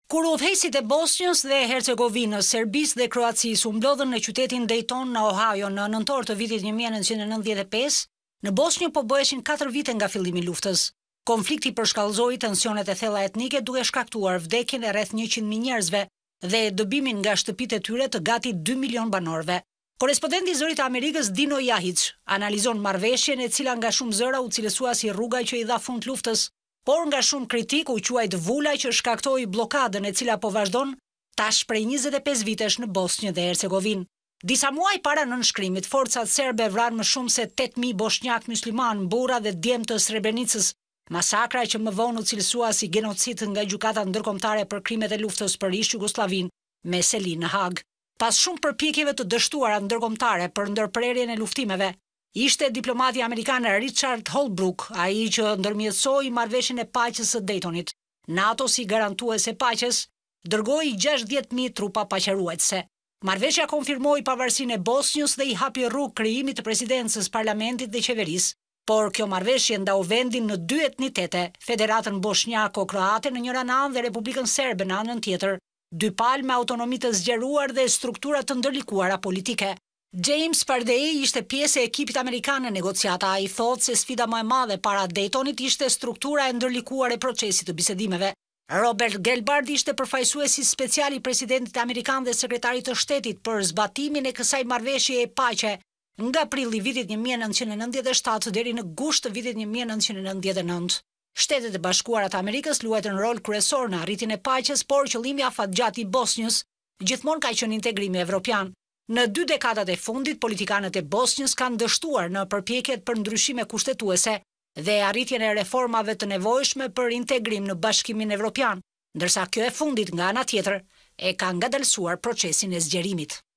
Kur udhëheqësit e Bosnjës dhe Hercegovinës, Serbisë dhe Kroacisë u mblodhën në qytetin Dayton në Ohio në nëntor të vitit 1995, në Bosnjë po bëheshin 4 vite nga fillimi i luftës. Konflikti përshkallëzoi tensionet e thella etnike duke shkaktuar vdekjen e rreth 100.000 njerëzve dhe dëbimin nga shtëpitë e tyre të gati 2 milion banorëve. Korespondenti i Zërit të Amerikës Dino Jahic analizon marrëveshjen e cila nga shumë zëra u cilësua si rruga që i dha fund luftës, por nga shumë kritik u quajt vula që shkaktoi bllokadën e cila po vazhdon tash prej 25 vitesh në Bosnjë dhe Hercegovinë. Disa muaj para nënshkrimit, forcat serbe vranë më shumë se 8.000 bosnjak musliman, burra dhe djemë të Srebrenicës, masakra që më vonë u cilësua si genocid nga gjykata ndërkombëtare për krimet e luftës për ish Jugosllavin me seli në Hag. Pas shumë përpjekjeve të dështuara ndërkombëtare për ndërprerjen e luftimeve, ishte diplomati amerikan Richard Holbrooke, ai që ndërmjetësoi marrëveshjen e paqes së Daytonit. NATO si garantues e paqes dërgoi 60.000 trupa paqëruese. Marrëveshja konfirmoi pavarësinë e Bosnjës dhe i hapi rrugë krijimit të presidencës, parlamentit dhe qeverisë, por kjo marrëveshje ndau vendin në 2 etnitete, Federatën Bosnjako-Kroate në njëra anë dhe Republikën Serbe në anën tjetër, 2 palë me autonomi të zgjeruar dhe struktura të ndërlikuara politike. James Pardee ishte pjesë e ekipit amerikan në negociata. Ai thotë se sfida më e madhe para Daytonit ishte struktura e ndërlikuar e procesit të bisedimeve. Robert Gelbard ishte përfaqësuesi special i presidentit amerikan dhe sekretarit të shtetit për zbatimin e kësaj marrëveshjeje e paqe nga prilli i vitit 1997 deri në gusht të vitit 1999. Shtetet e Bashkuara të Amerikës luajtën rol kryesor në arritjen e paqes, por qëllimi afatgjatë i Bosnjës gjithmonë ka qenë integrimi evropian. Në 2 dekadat e fundit, politikanët e Bosnjës kanë dështuar në përpjekjet për ndryshime kushtetuese dhe arritjen e reformave të nevojshme për integrim në Bashkimin Evropian, ndërsa kjo e fundit nga ana tjetër e ka ngadalësuar procesin e zgjerimit.